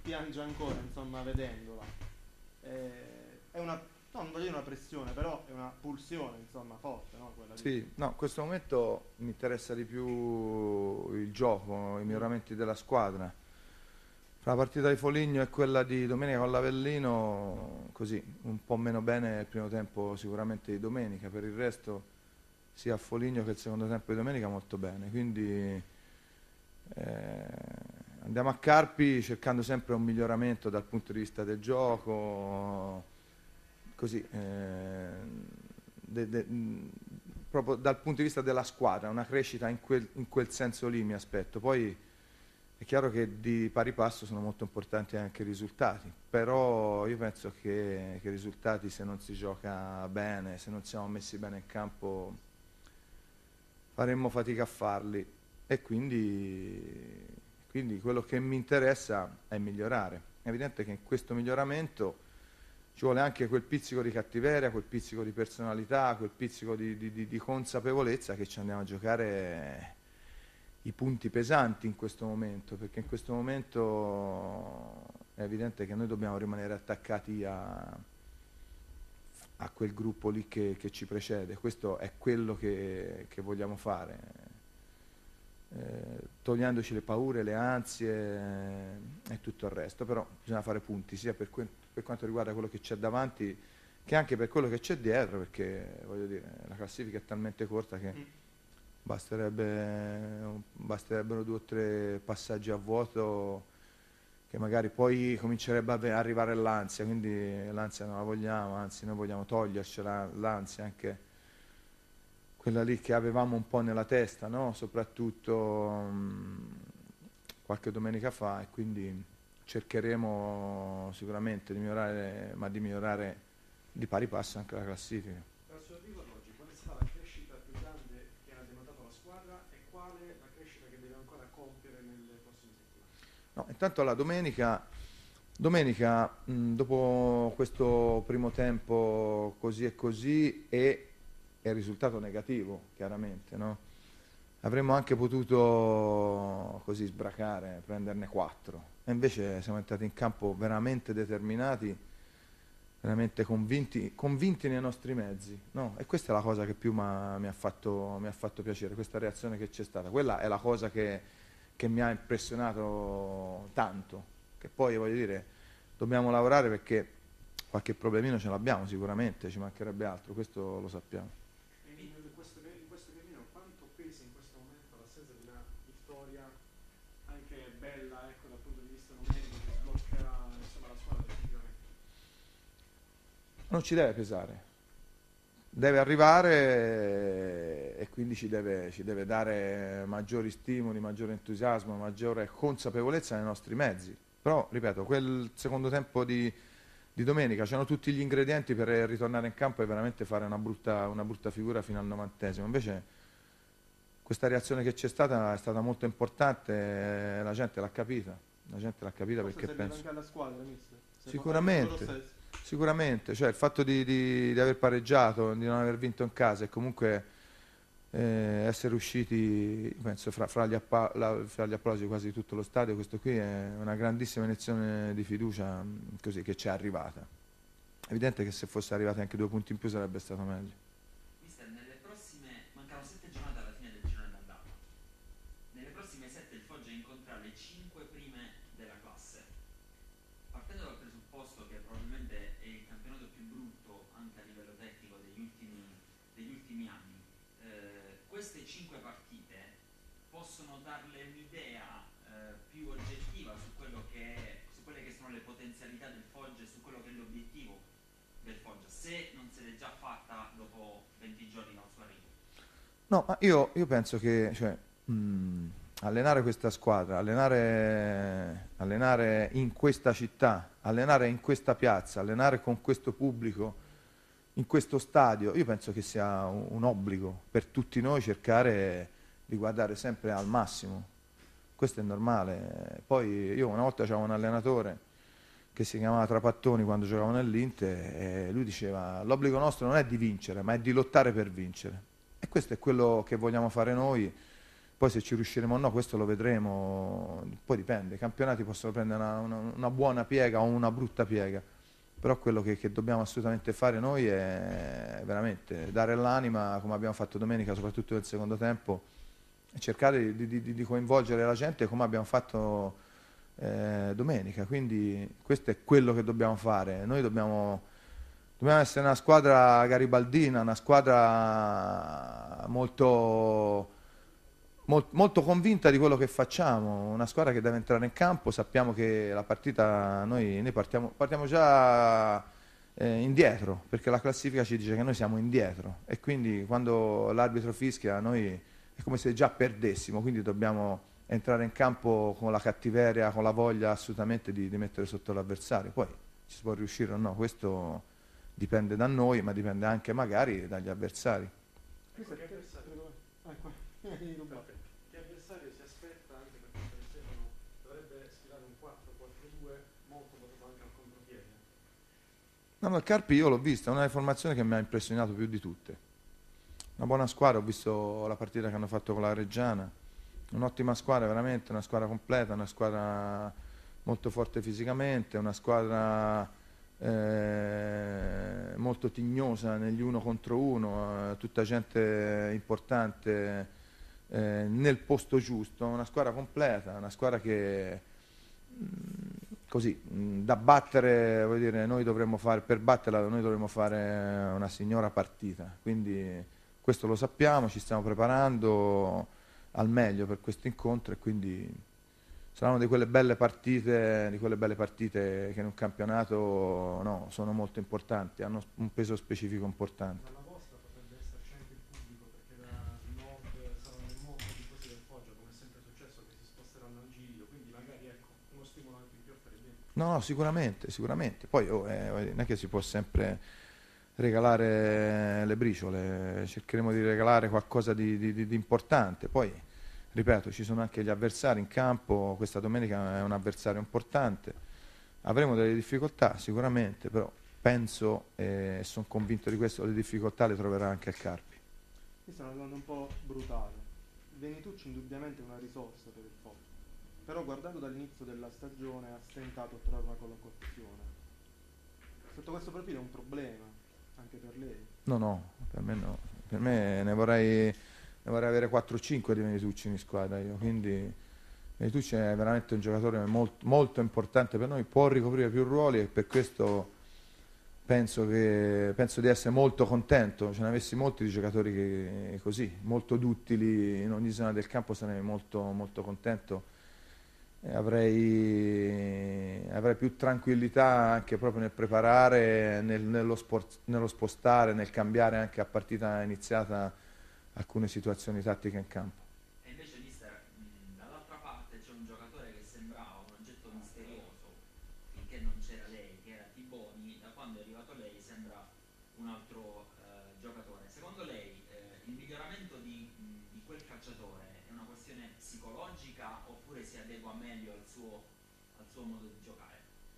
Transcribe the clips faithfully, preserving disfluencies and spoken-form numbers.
piange ancora, insomma, vedendola. Eh, è una, no, non voglio dire una pressione, però è una pulsione, insomma, forte, no? Quella di... Sì, no, in questo momento mi interessa di più il gioco, i Mm. miglioramenti della squadra. Fra la partita di Foligno e quella di domenica con l'Avellino, così, un po' meno bene il primo tempo sicuramente di domenica, per il resto sia a Foligno che il secondo tempo di domenica molto bene. Quindi eh, andiamo a Carpi cercando sempre un miglioramento dal punto di vista del gioco, così, eh, de- de- mh, proprio dal punto di vista della squadra, una crescita in quel, in quel senso lì mi aspetto. Poi è chiaro che di pari passo sono molto importanti anche i risultati, però io penso che, che i risultati, se non si gioca bene, se non siamo messi bene in campo, faremmo fatica a farli. E quindi, quindi quello che mi interessa è migliorare. È evidente che in questo miglioramento ci vuole anche quel pizzico di cattiveria, quel pizzico di personalità, quel pizzico di, di- di- di consapevolezza che ci andiamo a giocare i punti pesanti in questo momento, perché in questo momento è evidente che noi dobbiamo rimanere attaccati a, a quel gruppo lì che, che ci precede. Questo è quello che, che vogliamo fare. Eh, togliendoci le paure, le ansie eh, e tutto il resto, però bisogna fare punti sia per, que- per quanto riguarda quello che c'è davanti che anche per quello che c'è dietro, perché voglio dire, la classifica è talmente corta che Mm. basterebbe, basterebbero due o tre passaggi a vuoto che magari poi comincerebbe a ve- arrivare l'ansia, quindi l'ansia non la vogliamo, anzi noi vogliamo togliercela l'ansia, anche quella lì che avevamo un po' nella testa, no? Soprattutto mh, qualche domenica fa, e quindi cercheremo sicuramente di migliorare, ma di migliorare di pari passo anche la classifica. Dal suo arrivo ad oggi, qual è stata la crescita più grande che ha denotato la squadra e quale la crescita che deve ancora compiere nelle prossime settimane? No, intanto la domenica, domenica mh, dopo questo primo tempo così e così e è il risultato negativo, chiaramente, no? Avremmo anche potuto così sbracare, prenderne quattro. E invece siamo entrati in campo veramente determinati, veramente convinti, convinti nei nostri mezzi, no? E questa è la cosa che più m'ha- mi ha fatto, mi ha fatto piacere, questa reazione che c'è stata. Quella è la cosa che, che mi ha impressionato tanto, che poi voglio dire, dobbiamo lavorare perché qualche problemino ce l'abbiamo sicuramente, ci mancherebbe altro, questo lo sappiamo. E in, in questo, in questo cammino quanto pesa in questo momento l'assenza di una vittoria anche bella, ecco, dal punto di vista numerico che sblocca insomma, la squadra definitivamente? Non ci deve pesare, deve arrivare e quindi ci deve, ci deve dare maggiori stimoli, maggiore entusiasmo, maggiore consapevolezza nei nostri mezzi. Però, ripeto, quel secondo tempo di, di domenica c'erano tutti gli ingredienti per ritornare in campo e veramente fare una brutta, una brutta figura fino al novantesimo. Invece questa reazione che c'è stata è stata molto importante, e la gente l'ha capita, la gente l'ha capita Forse perché serviva penso... anche alla squadra, mister. Se fa- anche a loro Sicuramente, stessi. sicuramente, cioè il fatto di, di- di aver pareggiato, di non aver vinto in casa e comunque eh, essere usciti, penso, fra, fra gli appa- la- fra gli applausi quasi di tutto lo stadio, questo qui è una grandissima iniezione di fiducia mh, così, che ci è arrivata. È evidente che se fosse arrivati anche due punti in più sarebbe stato meglio. Mister, nelle prossime mancano sette giornate alla fine del girone d'andata. Nelle prossime sette il Foggia incontra le cinque prime della classe. Partendo dal presupposto che probabilmente è il campionato più brutto anche a livello tecnico degli ultimi, degli ultimi anni, eh, queste cinque partite possono darle un'idea eh, più oggettiva su quello che è, su quelle che sono le potenzialità del Foggia e su quello che è l'obiettivo del Foggia, se non se l'è già fatta dopo venti giorni dal suo arrivo. No, ma io, io penso che cioè, mh, allenare questa squadra, allenare, allenare in questa città, allenare in questa piazza, allenare con questo pubblico, in questo stadio, io penso che sia un, un obbligo per tutti noi cercare di guardare sempre al massimo. Questo è normale. Poi io una volta c'avevo un allenatore che si chiamava Trapattoni quando giocavo nell'Inter e lui diceva l'obbligo nostro non è di vincere, ma è di lottare per vincere. E questo è quello che vogliamo fare noi, Poi se ci riusciremo o no, questo lo vedremo, poi dipende, i campionati possono prendere una, una- una buona piega o una brutta piega, però quello che, che dobbiamo assolutamente fare noi è veramente dare l'anima, come abbiamo fatto domenica, soprattutto nel secondo tempo, e cercare di, di- di coinvolgere la gente come abbiamo fatto eh, domenica, quindi questo è quello che dobbiamo fare, noi dobbiamo, dobbiamo essere una squadra garibaldina, una squadra molto mol- molto convinta di quello che facciamo, una squadra che deve entrare in campo, sappiamo che la partita, noi, noi partiamo, partiamo già eh, indietro, perché la classifica ci dice che noi siamo indietro e quindi quando l'arbitro fischia noi è come se già perdessimo, quindi dobbiamo entrare in campo con la cattiveria, con la voglia assolutamente di, di mettere sotto l'avversario, poi ci si può riuscire o no, questo dipende da noi, ma dipende anche magari dagli avversari. Questo è Ecco, che avversario, Ah, qua. Vieni, rubato. che avversario si aspetta anche perché Stefano dovrebbe sfilare un quattro quattro due molto votato anche al contropiede? No, no, il Carpi io l'ho vista, è una formazione che mi ha impressionato più di tutte. Una buona squadra, ho visto la partita che hanno fatto con la Reggiana, un'ottima squadra veramente, una squadra completa, una squadra molto forte fisicamente, una squadra eh, molto tignosa negli uno contro uno, eh, tutta gente importante eh, nel posto giusto, una squadra completa, una squadra che mh, così, mh, da battere, voglio dire, noi dovremmo fare, per batterla noi dovremmo fare una signora partita, quindi questo lo sappiamo, ci stiamo preparando al meglio per questo incontro e quindi saranno di quelle belle partite, di quelle belle partite che in un campionato no, sono molto importanti, hanno un peso specifico importante. Dalla vostra potrebbe esserci anche il pubblico perché da nord saranno molti tifosi del Foggia, come è sempre successo, che si sposteranno al Giglio, quindi magari ecco, uno stimolo anche in più a fare bene. No, no, sicuramente, sicuramente. Poi oh, eh, voglio dire, non è che si può sempre regalare le briciole, cercheremo di regalare qualcosa di, di- di- di importante. Poi, ripeto, ci sono anche gli avversari in campo, questa domenica è un avversario importante, avremo delle difficoltà sicuramente, però penso e sono convinto di questo, le difficoltà le troverà anche il Carpi. Questa è una domanda un po' brutale. Venitucci indubbiamente è una risorsa per il Foggia, però guardando dall'inizio della stagione ha stentato a trovare una collocazione. Sotto questo profilo è un problema anche per lei. No, no, per me no, per me ne vorrei, ne vorrei avere quattro o cinque di Venitucci in squadra io, quindi Venitucci è veramente un giocatore molto, molto importante per noi, può ricoprire più ruoli e per questo penso, che, penso di essere molto contento, ce ne avessi molti di giocatori che, così, molto duttili in ogni zona del campo sarei molto, molto contento. E Avrei, avrei più tranquillità anche proprio nel preparare, nel- nello, sport- nello spostare, nel cambiare anche a partita iniziata alcune situazioni tattiche in campo. E invece, mister, mh, dall'altra parte c'è un giocatore che sembrava un oggetto misterioso finché non c'era lei, che era Tiboni. Da quando è arrivato lei sembra un altro eh, giocatore. Secondo lei eh, il miglioramento di, mh, di quel calciatore è una questione psicologica oppure si adegua meglio al suo, al suo modo di giocare?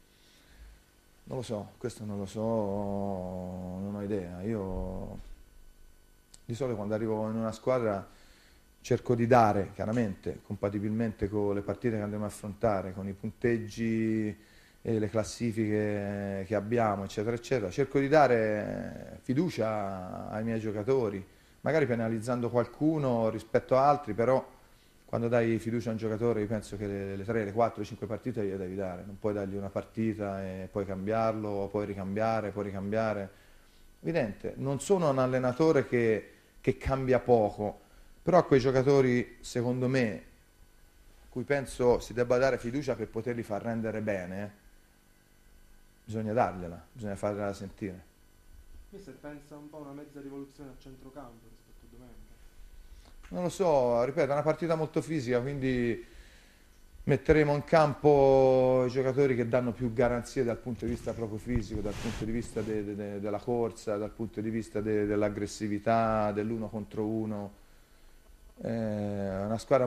Non lo so, questo non lo so, non ho idea. Io di solito quando arrivo in una squadra cerco di dare, chiaramente, compatibilmente con le partite che andremo a affrontare, con i punteggi e le classifiche che abbiamo, eccetera, eccetera, cerco di dare fiducia ai miei giocatori, magari penalizzando qualcuno rispetto a altri, però quando dai fiducia a un giocatore io penso che le, le tre, le quattro, le cinque partite gliele devi dare, non puoi dargli una partita e poi cambiarlo, poi ricambiare, poi ricambiare. Evidente, non sono un allenatore che, che cambia poco, però a quei giocatori, secondo me, cui penso si debba dare fiducia per poterli far rendere bene, bisogna dargliela, bisogna fargliela sentire. Mister pensa un po' a una mezza rivoluzione a centrocampo rispetto a domenica. Non lo so, ripeto, è una partita molto fisica, quindi metteremo in campo i giocatori che danno più garanzie dal punto di vista proprio fisico, dal punto di vista de- de- de- della corsa, dal punto di vista de- dell'aggressività, dell'uno contro uno. È una squadra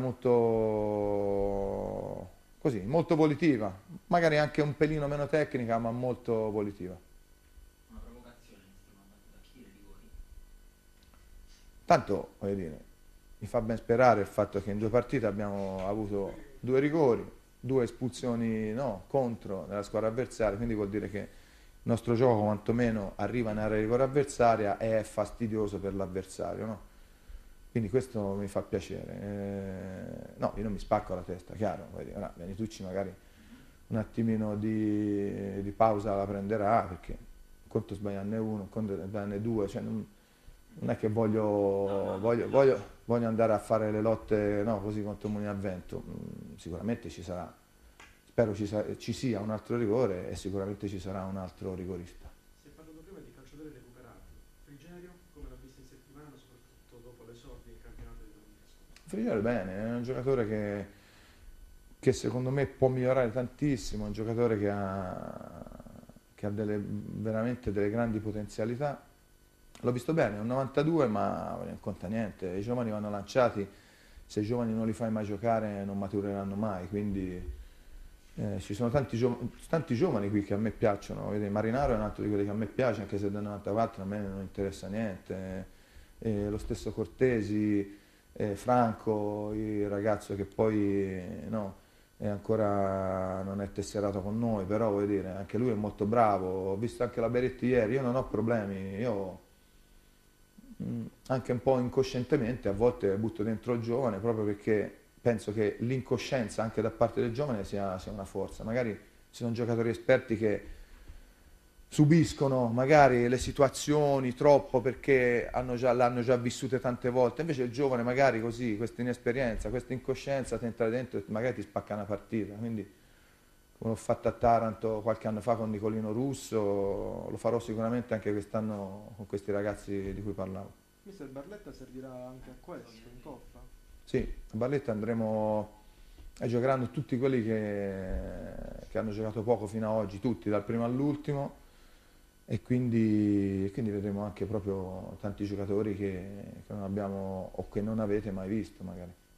molto così, molto volitiva, magari anche un pelino meno tecnica, ma molto volitiva. Una provocazione, mister, una battuta. Chi è rigori? Tanto, voglio dire, mi fa ben sperare il fatto che in due partite abbiamo avuto due rigori, due espulsioni no, contro nella squadra avversaria, quindi vuol dire che il nostro gioco quantomeno arriva in area di rigore avversaria e è fastidioso per l'avversario, no? Quindi questo mi fa piacere. Eh, no, io non mi spacco la testa, chiaro, ora Venitucci magari un attimino di, di pausa la prenderà, perché un conto sbagliarne uno, un conto sbagliarne due, cioè non, non è che voglio, voglio, voglio, voglio andare a fare le lotte no, così contro Muni a Vento. Mm, sicuramente ci sarà, spero ci, sa, ci sia un altro rigore e sicuramente ci sarà un altro rigorista. Si è parlato prima di calciatori recuperati. Frigerio, come l'ha visto in settimana, soprattutto dopo l'esordio in campionato di domenica scorsa? Frigiero bene, è un giocatore che, che secondo me può migliorare tantissimo, è un giocatore che ha, che ha delle, veramente delle grandi potenzialità. L'ho visto bene, è un novantadue ma non conta niente, i giovani vanno lanciati, se i giovani non li fai mai giocare non matureranno mai, quindi eh, ci sono tanti, gio tanti giovani qui che a me piacciono, vedi, Marinaro è un altro di quelli che a me piace, anche se del novantaquattro a me non interessa niente, eh, lo stesso Cortesi, eh, Franco, il ragazzo che poi no, è ancora non è tesserato con noi, però voglio dire, anche lui è molto bravo, ho visto anche la Beretti ieri, io non ho problemi, io anche un po' incoscientemente a volte butto dentro il giovane proprio perché penso che l'incoscienza anche da parte del giovane sia, sia una forza. Magari ci sono giocatori esperti che subiscono magari le situazioni troppo perché hanno già, l'hanno già vissute tante volte, invece il giovane magari così, questa inesperienza, questa incoscienza ti entra dentro e magari ti spacca una partita. Quindi come l'ho fatto a Taranto qualche anno fa con Nicolino Russo, lo farò sicuramente anche quest'anno con questi ragazzi di cui parlavo. Mister Barletta servirà anche a questo, in coppa? Sì, a Barletta andremo e giocheranno tutti quelli che, che hanno giocato poco fino ad oggi, tutti, dal primo all'ultimo, e quindi, quindi vedremo anche proprio tanti giocatori che, che non abbiamo o che non avete mai visto magari.